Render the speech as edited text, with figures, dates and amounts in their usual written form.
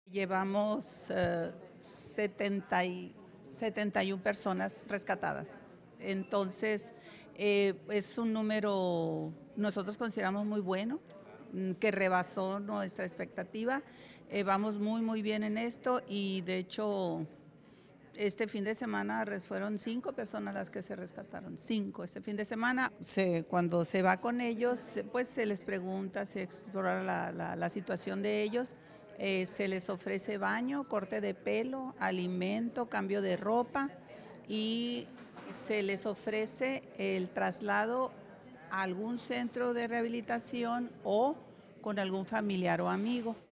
Llevamos 71 personas rescatadas. Entonces, es un número, nosotros consideramos muy bueno, que rebasó nuestra expectativa. Vamos muy bien en esto y de hecho este fin de semana fueron 5 personas las que se rescataron, 5 este fin de semana. Cuando se va con ellos, pues se les pregunta, se explora la situación de ellos, se les ofrece baño, corte de pelo, alimento, cambio de ropa y se les ofrece el traslado a algún centro de rehabilitación o con algún familiar o amigo.